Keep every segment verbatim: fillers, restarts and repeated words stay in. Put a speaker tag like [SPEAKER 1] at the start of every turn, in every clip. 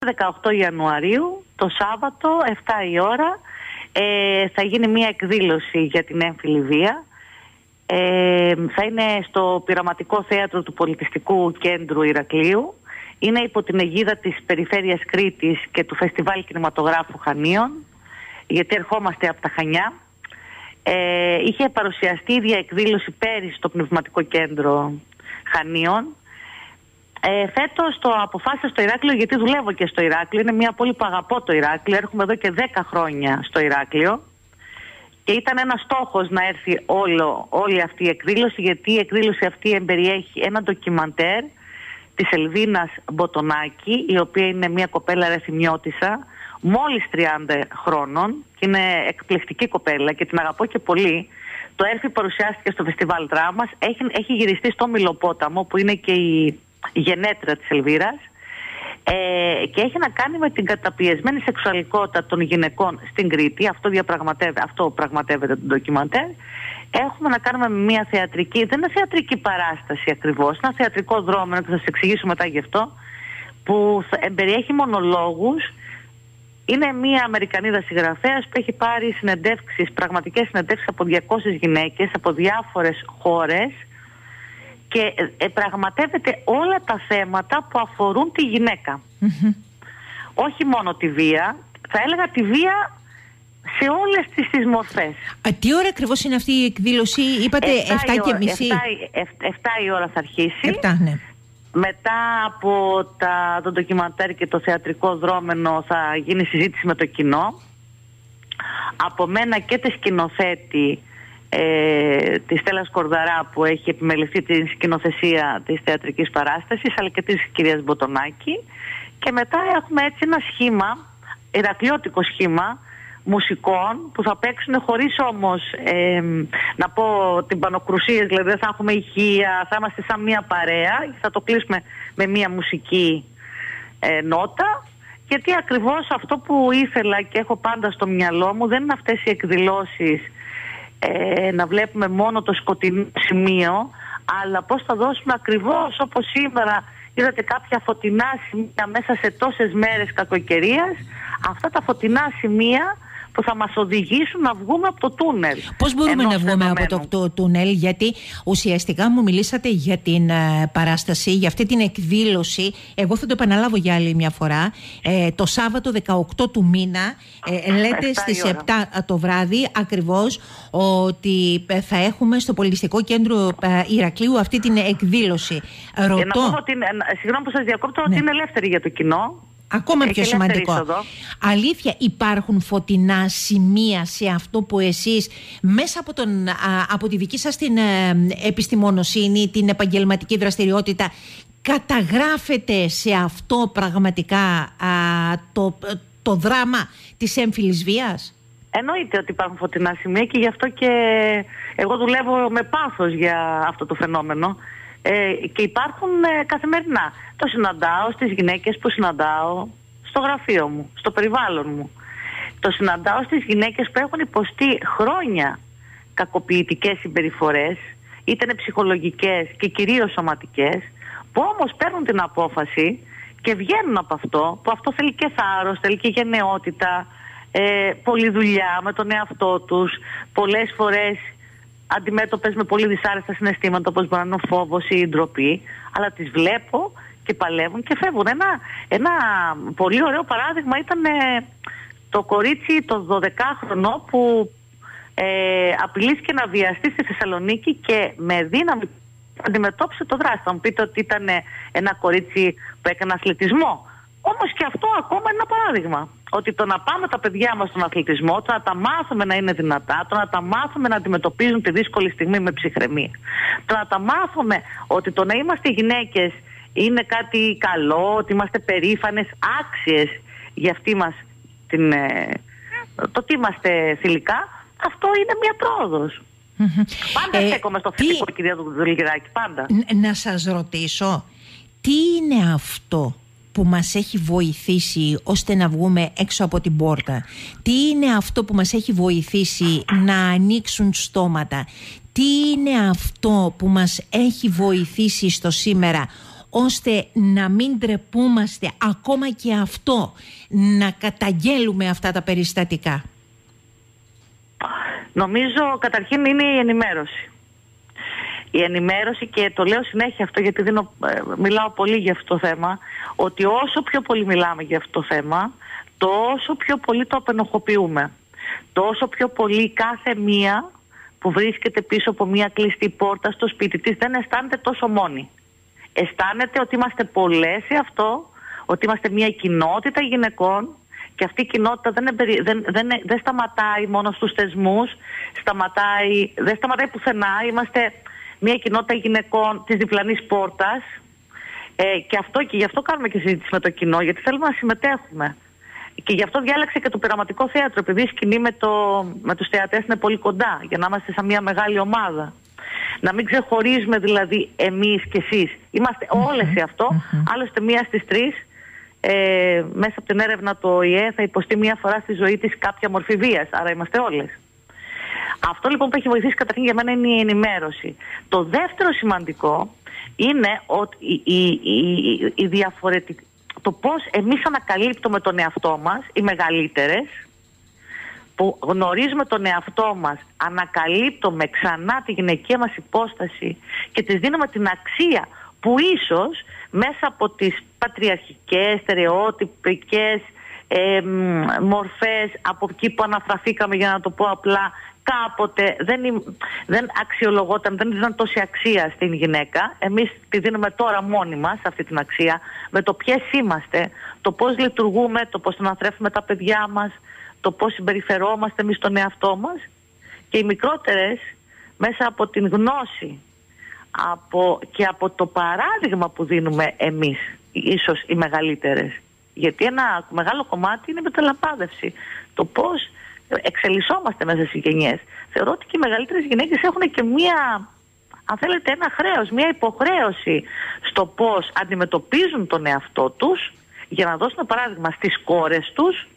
[SPEAKER 1] δεκαοκτώ Ιανουαρίου, το Σάββατο, εφτά η ώρα, ε, θα γίνει μια εκδήλωση για την έμφυλη βία. Ε, θα είναι στο Πειραματικό Θέατρο του Πολιτιστικού Κέντρου Ηρακλείου. Είναι υπό την αιγίδα της Περιφέρειας Κρήτης και του Φεστιβάλ Κινηματογράφου Χανίων, γιατί ερχόμαστε από τα Χανιά. Ε, είχε παρουσιαστεί η ίδια εκδήλωση πέρυσι στο Πνευματικό Κέντρο Χανίων. Ε, φέτος το αποφάσισα στο Ηράκλειο, γιατί δουλεύω και στο Ηράκλειο. Είναι μια πόλη που αγαπώ το Ηράκλειο. Έρχομαι εδώ και δέκα χρόνια στο Ηράκλειο. Και ήταν ένας στόχος να έρθει όλο, όλη αυτή η εκδήλωση, γιατί η εκδήλωση αυτή εμπεριέχει ένα ντοκιμαντέρ της Ελβίνας Μποτονάκη, η οποία είναι μια κοπέλα ρεθιμιώτισσα, μόλις τριάντα χρόνων, και είναι εκπληκτική κοπέλα και την αγαπώ και πολύ. Το έρθει παρουσιάστηκε στο Φεστιβάλ Δράμας, έχει, έχει γυριστεί στο Μηλοπόταμο, που είναι και η, η γενέτρα της Ελβίρας, ε, και έχει να κάνει με την καταπιεσμένη σεξουαλικότητα των γυναικών στην Κρήτη. Αυτό, αυτό πραγματεύεται το ντοκιμαντέρ. Έχουμε να κάνουμε με μια θεατρική, δεν είναι θεατρική παράσταση ακριβώς, είναι ένα θεατρικό δρόμενο, και θα σας εξηγήσω μετά γι' αυτό, που εμπεριέχει μονολόγους. Είναι μια Αμερικανίδα συγγραφέας που έχει πάρει συνεντεύξεις, πραγματικές συνεντεύξεις από διακόσιες γυναίκες από διάφορες χώρες, και ε, πραγματεύεται όλα τα θέματα που αφορούν τη γυναίκα. Mm-hmm. Όχι μόνο τη βία, θα έλεγα τη βία σε όλες τις, τις μορφές.
[SPEAKER 2] Α, τι ώρα ακριβώς είναι αυτή η εκδήλωση? Είπατε εφτά και μισή.
[SPEAKER 1] εφτά η ώρα θα αρχίσει.
[SPEAKER 2] εφτά, ναι.
[SPEAKER 1] Μετά από τα, το ντοκιμαντέρ και το θεατρικό δρόμενο θα γίνει συζήτηση με το κοινό. Από μένα και τη σκηνοθέτη ε, τη Στέλλα Σκορδαρά, που έχει επιμεληθεί την σκηνοθεσία της θεατρικής παράστασης, αλλά και της κυρίας Μποτονάκη. Και μετά έχουμε έτσι ένα σχήμα, ηρακλειώτικο σχήμα μουσικών, που θα παίξουν χωρίς όμως ε, να πω την πανοκρουσία, δηλαδή δεν θα έχουμε ηχεία, θα είμαστε σαν μια παρέα, θα το κλείσουμε με μια μουσική ε, νότα, γιατί ακριβώς αυτό που ήθελα και έχω πάντα στο μυαλό μου δεν είναι αυτές οι εκδηλώσεις ε, να βλέπουμε μόνο το σκοτεινό σημείο, αλλά πώς θα δώσουμε ακριβώς, όπως σήμερα είδατε κάποια φωτεινά σημεία μέσα σε τόσες μέρες κακοκαιρίας, αυτά τα φωτεινά σημεία που θα μας οδηγήσουν να βγούμε από το τούνελ.
[SPEAKER 2] Πώς μπορούμε να βγούμε φαινομένου. από το, το τούνελ, γιατί ουσιαστικά μου μιλήσατε για την uh, παράσταση, για αυτή την εκδήλωση. Εγώ θα το επαναλάβω για άλλη μια φορά. Ε, το Σάββατο δεκαοκτώ του μήνα, ε, λέτε στις επτά το βράδυ ακριβώς, ότι θα έχουμε στο Πολιτιστικό Κέντρο uh, Ηρακλείου αυτή την εκδήλωση. Ρωτώ...
[SPEAKER 1] Ε, να πούμε ότι, συγγνώμη που σας διακόπτω, ναι. ότι είναι ελεύθερη για το κοινό.
[SPEAKER 2] Ακόμα πιο σημαντικό. Είσοδο. Αλήθεια, υπάρχουν φωτεινά σημεία σε αυτό που εσείς μέσα από, τον, α, από τη δική σας την ε, επιστημονοσύνη, την επαγγελματική δραστηριότητα, καταγράφετε σε αυτό πραγματικά α, το, το δράμα της έμφυλης βίας?
[SPEAKER 1] Εννοείται ότι υπάρχουν φωτεινά σημεία, και γι' αυτό και εγώ δουλεύω με πάθος για αυτό το φαινόμενο. Ε, και υπάρχουν ε, καθημερινά. Το συναντάω στις γυναίκες που συναντάω στο γραφείο μου, στο περιβάλλον μου. Το συναντάω στις γυναίκες που έχουν υποστεί χρόνια κακοποιητικές συμπεριφορές, είτε είναι ψυχολογικές και κυρίως σωματικές, που όμως παίρνουν την απόφαση και βγαίνουν από αυτό, που αυτό θέλει και θάρρος, θέλει και γενναιότητα, ε, πολλή δουλειά με τον εαυτό τους, πολλές φορές αντιμέτωπες με πολύ δυσάρεστα συναισθήματα, όπως μπορεί να είναι ο φόβος ή η ντροπή, αλλά τις βλέπω και παλεύουν και φεύγουν. Ένα, ένα πολύ ωραίο παράδειγμα ήταν ε, το κορίτσι το δωδεκάχρονο που ε, απειλήθηκε να βιαστεί στη Θεσσαλονίκη και με δύναμη αντιμετώπισε το δράστη. Θα μου πείτε ότι ήταν ένα κορίτσι που έκανε αθλητισμό. Όμως και αυτό ακόμα είναι ένα παράδειγμα. Ότι το να πάμε τα παιδιά μας στον αθλητισμό, το να τα μάθουμε να είναι δυνατά, το να τα μάθουμε να αντιμετωπίζουν τη δύσκολη στιγμή με ψυχραιμία, το να τα μάθουμε ότι το να είμαστε γυναίκες είναι κάτι καλό, ότι είμαστε περήφανες, άξιες για αυτή μας την, το τι είμαστε θηλυκά, αυτό είναι μια πρόοδος. Mm-hmm. Πάντα ε, στέκομαι στο θετικό, τι... κυρία Δουλγεράκη, πάντα.
[SPEAKER 2] Να σας ρωτήσω, τι είναι αυτό που μας έχει βοηθήσει ώστε να βγούμε έξω από την πόρτα? Τι είναι αυτό που μας έχει βοηθήσει να ανοίξουν στόματα? Τι είναι αυτό που μας έχει βοηθήσει στο σήμερα ώστε να μην τρεπούμαστε ακόμα και αυτό, να καταγγέλουμε αυτά τα περιστατικά?
[SPEAKER 1] Νομίζω καταρχήν είναι η ενημέρωση. Η ενημέρωση, και το λέω συνέχεια αυτό γιατί δίνω, μιλάω πολύ για αυτό το θέμα, ότι όσο πιο πολύ μιλάμε για αυτό το θέμα, τόσο πιο πολύ το απενοχοποιούμε. Τόσο πιο πολύ κάθε μία που βρίσκεται πίσω από μία κλειστή πόρτα στο σπίτι της δεν αισθάνεται τόσο μόνη. Αισθάνεται ότι είμαστε πολλές σε αυτό, ότι είμαστε μία κοινότητα γυναικών, και αυτή η κοινότητα δεν, εμπερι... δεν, δεν, δεν σταματάει μόνο στους θεσμούς, σταματάει... δεν σταματάει πουθενά. Είμαστε μία κοινότητα γυναικών της διπλανής πόρτας, ε, και, αυτό, και γι' αυτό κάνουμε και συζήτηση με το κοινό, γιατί θέλουμε να συμμετέχουμε. Και γι' αυτό διάλεξα και το πειραματικό θέατρο, επειδή η σκηνή με, το, με τους θεατές είναι πολύ κοντά, για να είμαστε σαν μια μεγάλη ομάδα. Να μην ξεχωρίζουμε δηλαδή εμείς και εσείς. Είμαστε mm-hmm. όλες σε αυτό. Mm-hmm. Άλλωστε μία στις τρεις, ε, μέσα από την έρευνα του Ο Η Ε, θα υποστεί μία φορά στη ζωή της κάποια μορφή βίας. Άρα είμαστε όλες. Αυτό λοιπόν που έχει βοηθήσει καταρχήν για μένα είναι η ενημέρωση. Το δεύτερο σημαντικό είναι ότι η, η, η, η διαφορετική... το πώς εμείς ανακαλύπτουμε τον εαυτό μας, οι μεγαλύτερες, που γνωρίζουμε τον εαυτό μας, ανακαλύπτουμε ξανά τη γυναικεία μας υπόσταση και της δίνουμε την αξία που ίσως μέσα από τις πατριαρχικές, στερεότυπικές ε, μορφές, από εκεί που αναφραθήκαμε, για να το πω απλά, κάποτε δεν, δεν αξιολογόταν, δεν δίναν τόση αξία στην γυναίκα. Εμείς τη δίνουμε τώρα μόνοι μας αυτή την αξία, με το ποιες είμαστε, το πώς λειτουργούμε, το πώς τον αναθρέφουμε τα παιδιά μας, το πώς συμπεριφερόμαστε εμείς τον εαυτό μας. Και οι μικρότερες, μέσα από την γνώση από, και από το παράδειγμα που δίνουμε εμείς, ίσως οι μεγαλύτερες, γιατί ένα μεγάλο κομμάτι είναι η μεταλαμπάδευση, το πώς εξελισσόμαστε μέσα στις γενιές. Θεωρώ ότι και οι μεγαλύτερες γυναίκες έχουν και μία, αν θέλετε, ένα χρέος, μία υποχρέωση στο πώς αντιμετωπίζουν τον εαυτό τους, για να δώσουν παράδειγμα στις κόρες τους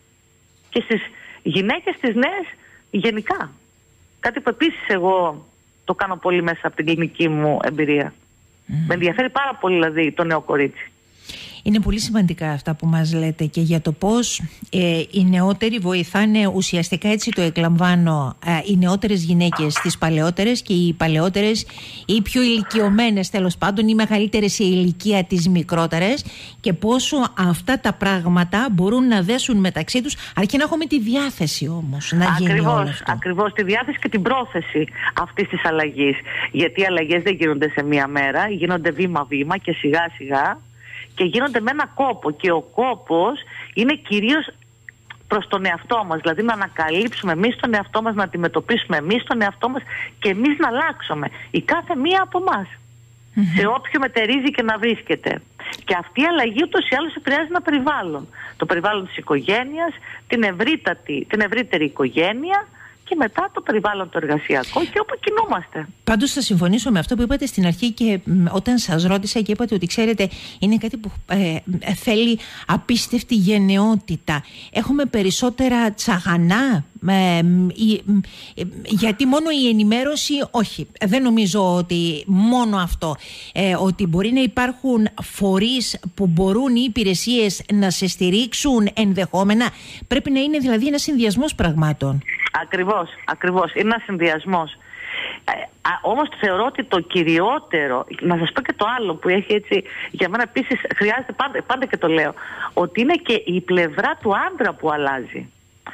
[SPEAKER 1] και στις γυναίκες τις νέες γενικά. Κάτι που επίσης εγώ το κάνω πολύ μέσα από την κλινική μου εμπειρία. Mm. Με ενδιαφέρει πάρα πολύ δηλαδή το νέο κορίτσι.
[SPEAKER 2] Είναι πολύ σημαντικά αυτά που μας λέτε και για το πώς ε, οι νεότεροι βοηθάνε, ουσιαστικά έτσι το εκλαμβάνω, ε, οι νεότερες γυναίκες τις παλαιότερες και οι παλαιότερες οι πιο ηλικιωμένες, τέλος πάντων οι μεγαλύτερες σε ηλικία τις μικρότερες, και πόσο αυτά τα πράγματα μπορούν να δέσουν μεταξύ τους, αρκεί να έχουμε τη διάθεση όμως να γίνει
[SPEAKER 1] ακριβώς,
[SPEAKER 2] όλο αυτό.
[SPEAKER 1] Ακριβώς, τη διάθεση και την πρόθεση αυτής της αλλαγής, γιατί οι αλλαγές δεν γίνονται σε μία μέρα, γίνονται βήμα-βήμα και σιγά σιγά, και γίνονται με ένα κόπο, και ο κόπος είναι κυρίως προς τον εαυτό μας, δηλαδή να ανακαλύψουμε εμείς τον εαυτό μας, να αντιμετωπίσουμε εμείς τον εαυτό μας και εμείς να αλλάξουμε, η κάθε μία από εμάς, mm-hmm. σε όποιο μετερίζει και να βρίσκεται. Και αυτή η αλλαγή ούτως ή άλλως επηρεάζει ένα περιβάλλον, το περιβάλλον της οικογένειας, την, ευρύτατη, την ευρύτερη οικογένεια, και μετά το περιβάλλον το εργασιακό και όπου κινούμαστε.
[SPEAKER 2] Πάντως θα συμφωνήσω με αυτό που είπατε στην αρχή, και όταν σας ρώτησα και είπατε ότι ξέρετε είναι κάτι που ε, θέλει απίστευτη γενναιότητα. Έχουμε περισσότερα τσαγανά, ε, ε, ε, γιατί μόνο η ενημέρωση, όχι, δεν νομίζω ότι μόνο αυτό, ε, ότι μπορεί να υπάρχουν φορείς που μπορούν οι υπηρεσίες να σε στηρίξουν ενδεχόμενα. Πρέπει να είναι δηλαδή ένας συνδυασμός πραγμάτων.
[SPEAKER 1] Ακριβώς, ακριβώς. Είναι ένας συνδυασμός. Ε, όμως θεωρώ ότι το κυριότερο, να σας πω και το άλλο που έχει έτσι, για μένα επίσης χρειάζεται πάντα, πάντα και το λέω, ότι είναι και η πλευρά του άντρα που αλλάζει.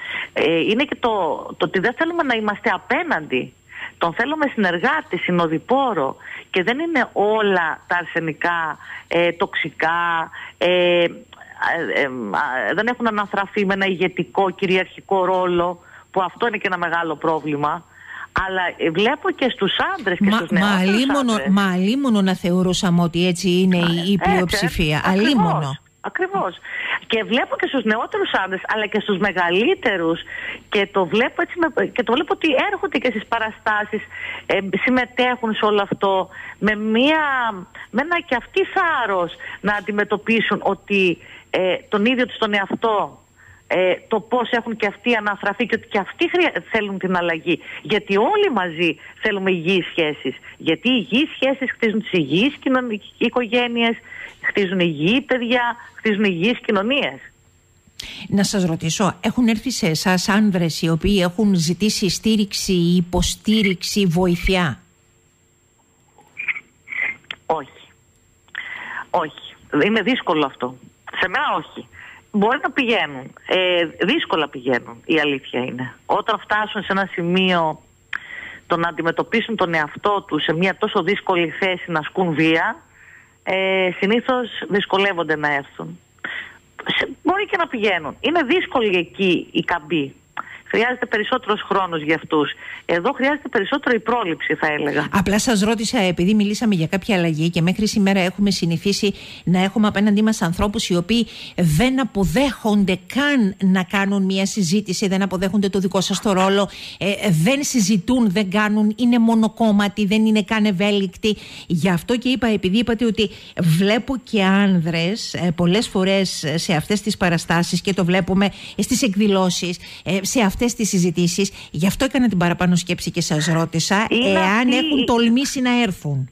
[SPEAKER 1] Ε, είναι και το, το ότι δεν θέλουμε να είμαστε απέναντι. Τον θέλουμε συνεργάτη, συνοδοιπόρο, και δεν είναι όλα τα αρσενικά, ε, τοξικά, ε, ε, ε, ε, δεν έχουν αναστραφεί με ένα ηγετικό, κυριαρχικό ρόλο, που αυτό είναι και ένα μεγάλο πρόβλημα. Αλλά βλέπω και στους άντρες και μα, στους νεότερους άντρες.
[SPEAKER 2] Μα αλίμονο να θεωρούσαμε ότι έτσι είναι η, η πλειοψηφία. Αλίμονο.
[SPEAKER 1] Ακριβώς. Και βλέπω και στους νεότερους άντρες, αλλά και στους μεγαλύτερους, και το βλέπω, έτσι, και το βλέπω ότι έρχονται και στις παραστάσεις, ε, συμμετέχουν σε όλο αυτό με, μια, με ένα και αυτοί θάρρος να αντιμετωπίσουν ότι ε, τον ίδιο τους τον εαυτό ε, το πώς έχουν και αυτοί αναστραφεί και ότι και αυτοί χρεια... θέλουν την αλλαγή. Γιατί όλοι μαζί θέλουμε υγιείς σχέσεις. Γιατί οι υγιείς σχέσεις χτίζουν τις υγιείς οικογένειες, χτίζουν υγιή παιδιά, χτίζουν υγιείς κοινωνίες.
[SPEAKER 2] Να σας ρωτήσω, έχουν έρθει σε εσάς άνδρες οι οποίοι έχουν ζητήσει στήριξη, υποστήριξη, βοήθεια?
[SPEAKER 1] Όχι. Όχι. Είναι δύσκολο αυτό. Σε μένα όχι. Μπορεί να πηγαίνουν. Ε, δύσκολα πηγαίνουν, η αλήθεια είναι. Όταν φτάσουν σε ένα σημείο το να αντιμετωπίσουν τον εαυτό τους σε μια τόσο δύσκολη θέση να ασκούν βία, ε, συνήθως δυσκολεύονται να έρθουν. Μπορεί και να πηγαίνουν. Είναι δύσκολη εκεί η καμπή. Χρειάζεται περισσότερος χρόνος για αυτούς. Εδώ χρειάζεται περισσότερο η πρόληψη, θα έλεγα.
[SPEAKER 2] Απλά σας ρώτησα, επειδή μιλήσαμε για κάποια αλλαγή και μέχρι σήμερα έχουμε συνηθίσει να έχουμε απέναντί μας ανθρώπους οι οποίοι δεν αποδέχονται καν να κάνουν μια συζήτηση, δεν αποδέχονται το δικό σας το ρόλο, ε, δεν συζητούν, δεν κάνουν, είναι μονοκόμματοι, δεν είναι καν ευέλικτοι. Γι' αυτό και είπα, επειδή είπατε ότι βλέπω και άνδρες ε, πολλές φορές σε αυτές τις παραστάσεις και το βλέπουμε στις εκδηλώσεις, ε, σε αυτές τις συζητήσεις, γι' αυτό έκανα την παραπάνω σκέψη και σας ρώτησα είναι εάν αυτή... έχουν τολμήσει να έρθουν.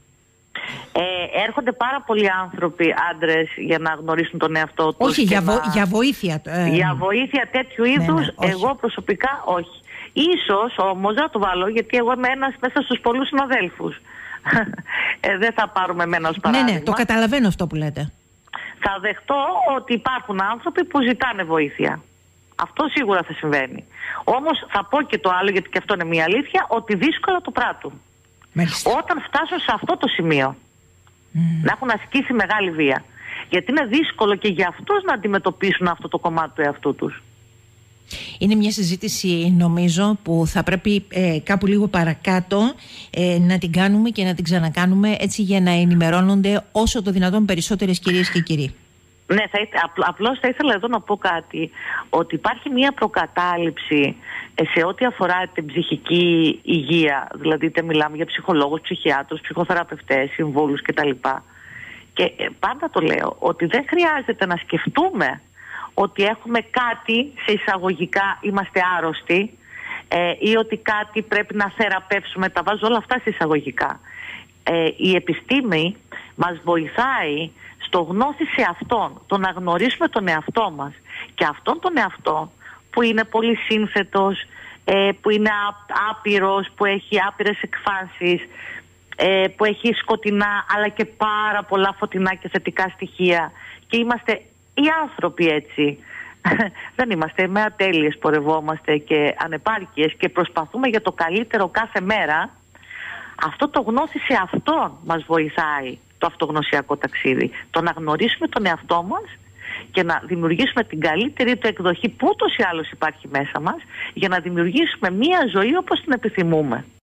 [SPEAKER 1] Ε, έρχονται πάρα πολλοί άνθρωποι, άντρες, για να γνωρίσουν τον εαυτό τους.
[SPEAKER 2] Όχι, για,
[SPEAKER 1] να...
[SPEAKER 2] βο... για βοήθεια. Ε...
[SPEAKER 1] Για βοήθεια τέτοιου είδους, ναι, ναι, εγώ προσωπικά όχι. Ίσως όμως να το βάλω, γιατί εγώ είμαι ένας μέσα στους πολλούς συναδέλφους. ε, δεν θα πάρουμε εμένα ως παράδειγμα.
[SPEAKER 2] Ναι, ναι, το καταλαβαίνω αυτό που λέτε.
[SPEAKER 1] Θα δεχτώ ότι υπάρχουν άνθρωποι που ζητάνε βοήθεια. Αυτό σίγουρα θα συμβαίνει. Όμως θα πω και το άλλο, γιατί και αυτό είναι μια αλήθεια, ότι δύσκολα το πράττουν. Μάλιστα. Όταν φτάσουν σε αυτό το σημείο, mm. να έχουν ασκήσει μεγάλη βία. Γιατί είναι δύσκολο και για αυτούς να αντιμετωπίσουν αυτό το κομμάτι του εαυτού τους.
[SPEAKER 2] Είναι μια συζήτηση, νομίζω, που θα πρέπει ε, κάπου λίγο παρακάτω ε, να την κάνουμε και να την ξανακάνουμε, έτσι για να ενημερώνονται όσο το δυνατόν περισσότερες κυρίες και κύριοι.
[SPEAKER 1] Ναι, θα ήθε, απλ, απλώς θα ήθελα εδώ να πω κάτι, ότι υπάρχει μια προκατάληψη σε ό,τι αφορά την ψυχική υγεία, δηλαδή είτε μιλάμε για ψυχολόγους, ψυχιάτρους, ψυχοθεραπευτές, συμβούλους κτλ. Και πάντα το λέω ότι δεν χρειάζεται να σκεφτούμε ότι έχουμε κάτι, σε εισαγωγικά είμαστε άρρωστοι, ε, ή ότι κάτι πρέπει να θεραπεύσουμε, τα βάζω όλα αυτά σε εισαγωγικά. Ε, η επιστήμη μας βοηθάει στο γνώση σε αυτόν, το να γνωρίσουμε τον εαυτό μας και αυτόν τον εαυτό που είναι πολύ σύνθετος, ε, που είναι άπειρος, που έχει άπειρες εκφάνσεις, ε, που έχει σκοτεινά αλλά και πάρα πολλά φωτεινά και θετικά στοιχεία, και είμαστε οι άνθρωποι έτσι. Δεν είμαστε με ατέλειες, πορευόμαστε και ανεπάρκειες και προσπαθούμε για το καλύτερο κάθε μέρα. Αυτό το γνώση σε αυτόν μας βοηθάει, το αυτογνωσιακό ταξίδι. Το να γνωρίσουμε τον εαυτό μας και να δημιουργήσουμε την καλύτερη του εκδοχή που ούτως ή άλλως υπάρχει μέσα μας, για να δημιουργήσουμε μία ζωή όπως την επιθυμούμε.